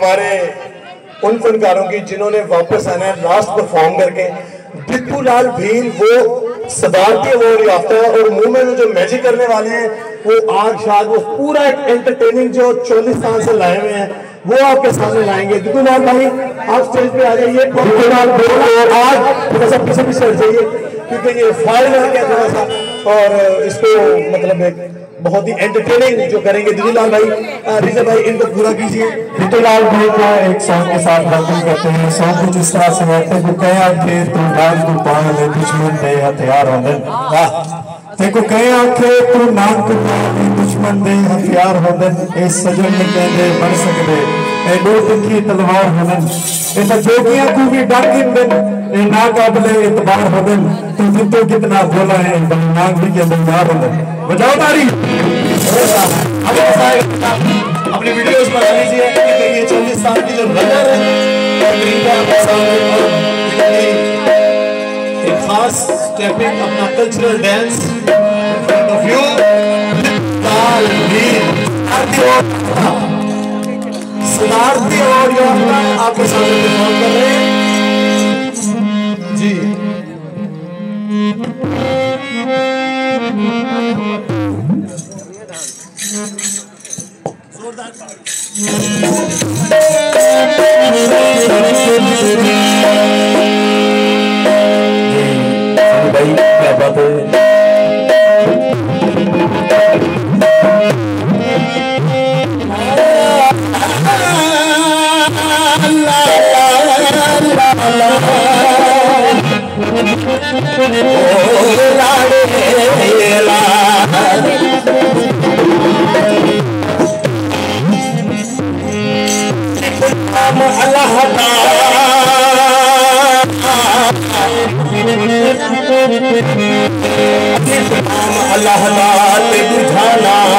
हमारे उन फनकारों की जिन्होंने वापस आना है लास्ट परफॉर्म करके। बिट्टू लाल भील वो सदारती अवार्ड याफ्ता है और मुंह में जो मैजिक करने वाले हैं वो आग शाग, वो पूरा एक एंटरटेनिंग जो 40 साल से लाए हुए हैं वो आपके सामने लाएंगे। बिट्टू लाल भाई आप स्टेज पे आ जाइए। बिट्टू लाल भील आज थोड़ा सा पीछे पीछे हट जाइए क्योंकि ये फाइल हो गया थोड़ा सा, और इसको मतलब एक बहुत ही एंटरटेनिंग जो करेंगे दिल्ली लाल भाई, रिजा भाई इनको पूरा कीजिए। बिट्टू लाल भाई को एक सॉन्ग के साथ वेलकम करते हैं। सॉन्ग कुछ इस तरह से है तेको कह आखे तू नाक तू पान ले दुश्मन दे हथियार होंदे। तेको कह आखे तू नाक तू पान दुश्मन दे हथियार होंदे। ए सजन ने कहंदे बन सकदे ए दो तिखी तलवार होंदे। ए तो जोगियां को भी डर दिंदे ए नाकाबले इतबार होंदे। तू जितो कितना बोला है नाक भी के अंदर यार होंदे। बजाओ ताली। अपनी वीडियोस बना लीजिए क्योंकि ये 40 साल की जो रनर है एक खास स्टेपिंग अपना cultural dance in front of you सदारती और आपके सामने परफॉर्म कर रहे हैं जी। भाई क्या बात है। अल्लाह